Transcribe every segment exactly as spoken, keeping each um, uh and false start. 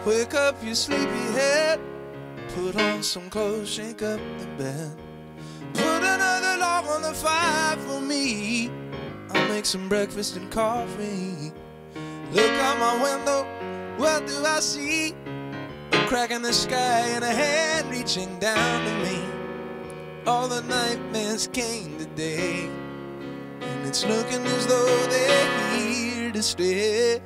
Wake up your sleepy head, put on some clothes, shake up the bed, put another log on the fire for me. I'll make some breakfast and coffee. Look out my window, what do I see? A crack in the sky and a hand reaching down to me. All the nightmares came today, and it's looking as though they're here to stay.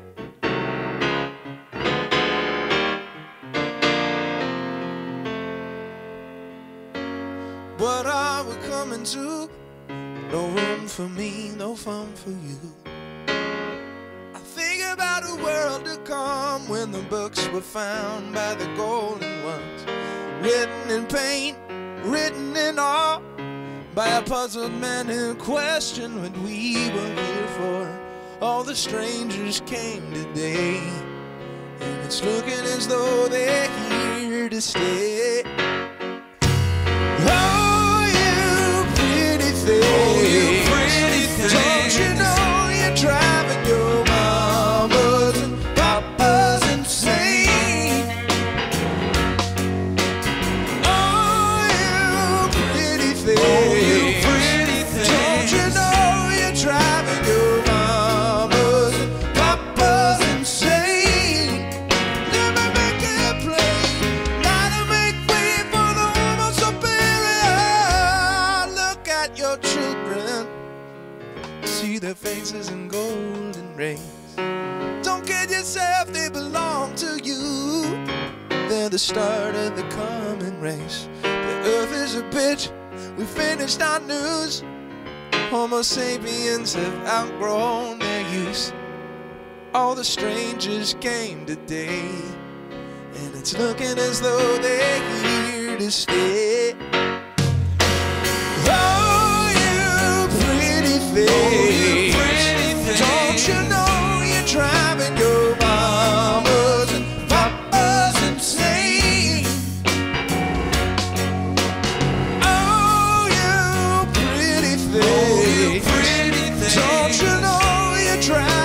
What are we coming to? No room for me, no fun for you. I think about a world to come when the books were found by the golden ones, written in paint, written in awe, by a puzzled man who questioned what we were here for. All the strangers came today, and it's looking as though they're here to stay. Oh, you pretty thing, oh, you pretty thing. Don't you know you're driving your mamas and papas insane? Oh, you pretty thing, oh, you pretty thing. Don't you know you're driving your mamas and papas insane? Let me make it plain, gotta make way for the woman superior. Look at your children, see their faces in golden rays. Don't kid yourself, they belong to you. They're the start of the coming race. The earth is a bitch, we finished our news. Homo sapiens have outgrown their use. All the strangers came today, and it's looking as though they're here to stay. Oh, you pretty thing, oh, you pretty thing. Don't you know you're driving your mamas and papas insane? Oh, you pretty thing, oh, you pretty thing. Don't you know you're driving